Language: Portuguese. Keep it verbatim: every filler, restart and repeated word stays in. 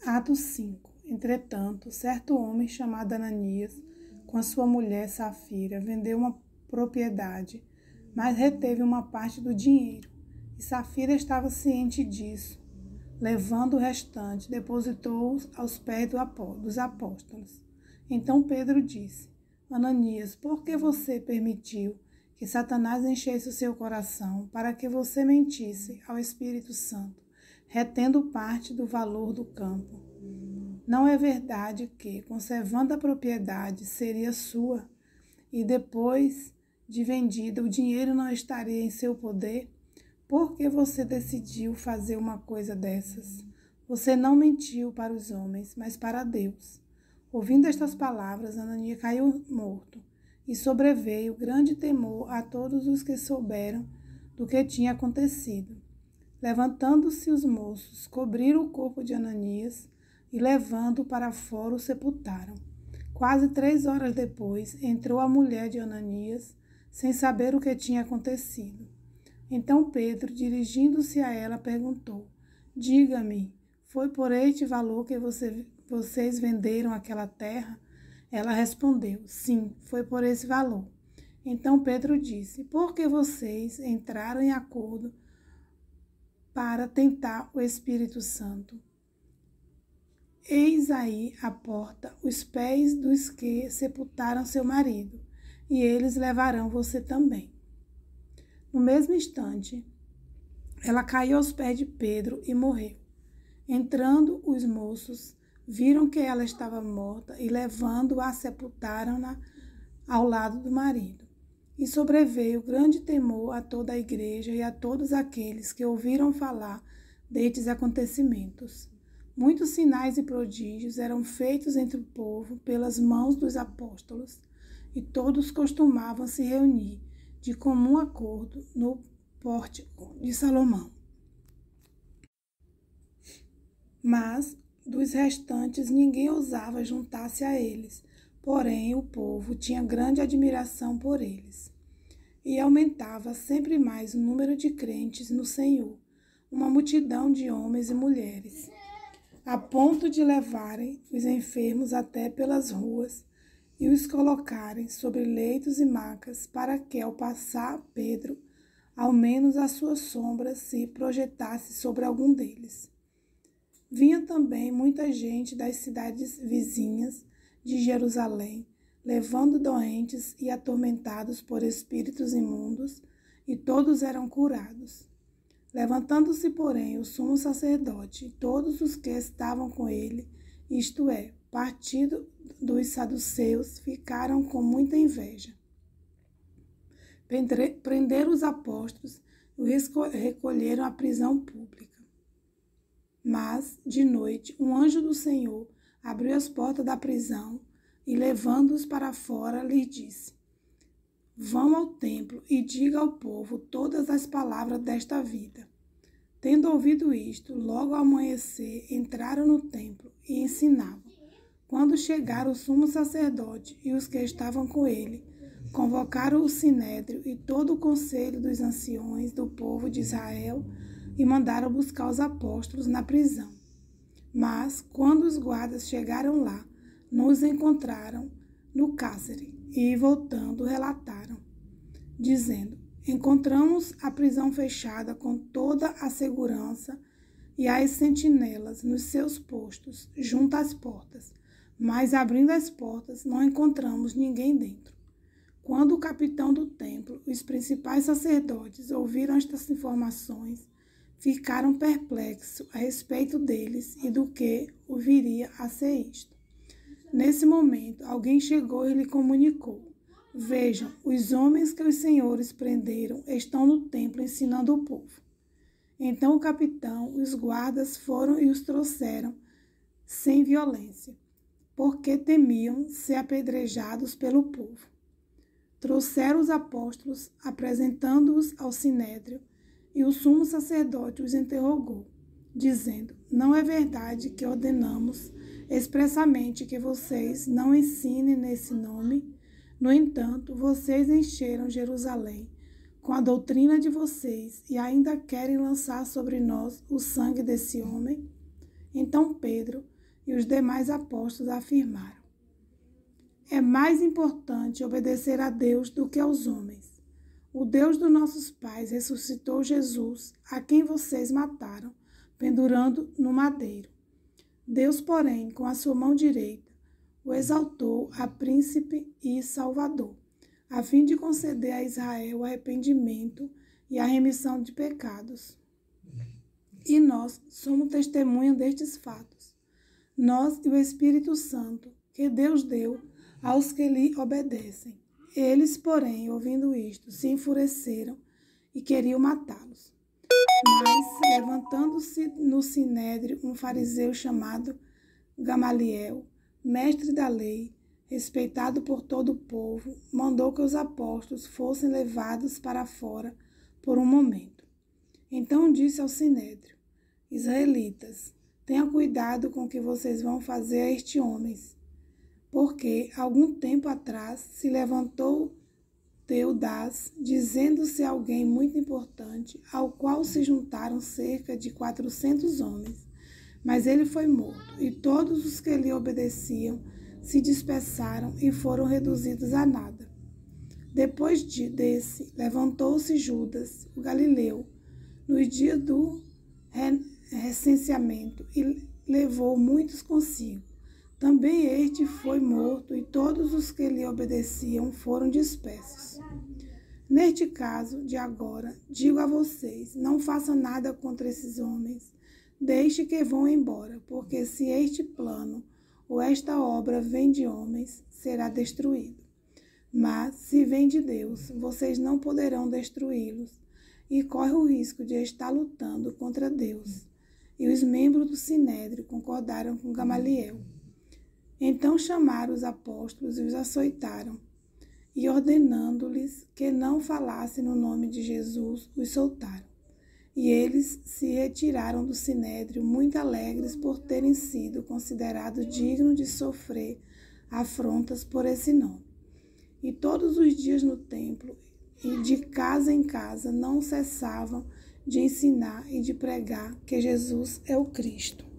Atos cinco. Entretanto, certo homem chamado Ananias, com a sua mulher Safira, vendeu uma propriedade, mas reteve uma parte do dinheiro. E Safira estava ciente disso. Levando o restante, depositou-o aos pés dos apóstolos. Então Pedro disse: Ananias, por que você permitiu que Satanás enchesse o seu coração para que você mentisse ao Espírito Santo, retendo parte do valor do campo? Não é verdade que, conservando a propriedade, seria sua, e depois de vendida, o dinheiro não estaria em seu poder? Por que você decidiu fazer uma coisa dessas? Você não mentiu para os homens, mas para Deus. Ouvindo estas palavras, Ananias caiu morto, e sobreveio grande temor a todos os que souberam do que tinha acontecido. Levantando-se os moços, cobriram o corpo de Ananias e, levando-o para fora, o sepultaram. Quase três horas depois, entrou a mulher de Ananias, sem saber o que tinha acontecido. Então Pedro, dirigindo-se a ela, perguntou: Diga-me, foi por este valor que você, vocês venderam aquela terra? Ela respondeu: Sim, foi por esse valor. Então Pedro disse: Por que vocês entraram em acordo para tentar o Espírito Santo? Eis aí à porta os pés dos que sepultaram seu marido, e eles levarão você também. No mesmo instante, ela caiu aos pés de Pedro e morreu. Entrando os moços, viram que ela estava morta e, levando-a, sepultaram-na ao lado do marido. E sobreveio grande temor a toda a igreja e a todos aqueles que ouviram falar destes acontecimentos. Muitos sinais e prodígios eram feitos entre o povo pelas mãos dos apóstolos, e todos costumavam se reunir de comum acordo no pórtico de Salomão. Mas dos restantes ninguém ousava juntar-se a eles, porém o povo tinha grande admiração por eles. E aumentava sempre mais o número de crentes no Senhor, uma multidão de homens e mulheres, a ponto de levarem os enfermos até pelas ruas e os colocarem sobre leitos e macas, para que, ao passar Pedro, ao menos a sua sombra se projetasse sobre algum deles. Vinha também muita gente das cidades vizinhas de Jerusalém, levando doentes e atormentados por espíritos imundos, e todos eram curados. Levantando-se, porém, o sumo sacerdote e todos os que estavam com ele, isto é, partido dos saduceus, ficaram com muita inveja. Prenderam os apóstolos e os recolheram à prisão pública. Mas, de noite, um anjo do Senhor abriu as portas da prisão e, levando-os para fora, lhes disse: Vão ao templo e diga ao povo todas as palavras desta vida. Tendo ouvido isto, logo ao amanhecer, entraram no templo e ensinavam. Quando chegaram o sumo sacerdote e os que estavam com ele, convocaram o sinédrio e todo o conselho dos anciões do povo de Israel e mandaram buscar os apóstolos na prisão. Mas, quando os guardas chegaram lá, não os encontraram no cárcere e, voltando, relataram, dizendo: Encontramos a prisão fechada com toda a segurança e as sentinelas nos seus postos, junto às portas, mas, abrindo as portas, não encontramos ninguém dentro. Quando o capitão do templo e os principais sacerdotes ouviram estas informações, ficaram perplexos a respeito deles e do que o viria a ser isto. Nesse momento, alguém chegou e lhe comunicou: Vejam, os homens que os senhores prenderam estão no templo ensinando o povo. Então o capitão e os guardas foram e os trouxeram sem violência, porque temiam ser apedrejados pelo povo. Trouxeram os apóstolos, apresentando-os ao sinédrio, e o sumo sacerdote os interrogou, dizendo: Não é verdade que ordenamos expressamente que vocês não ensinem nesse nome? No entanto, vocês encheram Jerusalém com a doutrina de vocês e ainda querem lançar sobre nós o sangue desse homem? Então Pedro, E os demais apóstolos afirmaram: é mais importante obedecer a Deus do que aos homens. O Deus dos nossos pais ressuscitou Jesus, a quem vocês mataram, pendurando no madeiro. Deus, porém, com a sua mão direita, o exaltou a príncipe e salvador, a fim de conceder a Israel o arrependimento e a remissão de pecados. E nós somos testemunha destes fatos. Nós e o Espírito Santo, que Deus deu aos que lhe obedecem. Eles, porém, ouvindo isto, se enfureceram e queriam matá-los. Mas, levantando-se no sinédrio um fariseu chamado Gamaliel, mestre da lei, respeitado por todo o povo, mandou que os apóstolos fossem levados para fora por um momento. Então disse ao sinédrio: Israelitas, tenham cuidado com o que vocês vão fazer a este homem, porque algum tempo atrás se levantou Teudas, dizendo-se alguém muito importante, ao qual se juntaram cerca de quatrocentos homens. Mas ele foi morto, e todos os que lhe obedeciam se dispersaram e foram reduzidos a nada. Depois de, desse, levantou-se Judas, o galileu, nos dias do recenseamento, e levou muitos consigo. Também este foi morto, e todos os que lhe obedeciam foram dispersos. Neste caso de agora, digo a vocês, não façam nada contra esses homens, deixe que vão embora, porque se este plano ou esta obra vem de homens, será destruído. Mas, se vem de Deus, vocês não poderão destruí-los, e corre o risco de estar lutando contra Deus. E os membros do sinédrio concordaram com Gamaliel. Então chamaram os apóstolos e os açoitaram, e ordenando-lhes que não falassem no nome de Jesus, os soltaram. E eles se retiraram do sinédrio muito alegres por terem sido considerados dignos de sofrer afrontas por esse nome. E todos os dias no templo e de casa em casa não cessavam de ensinar e de pregar que Jesus é o Cristo.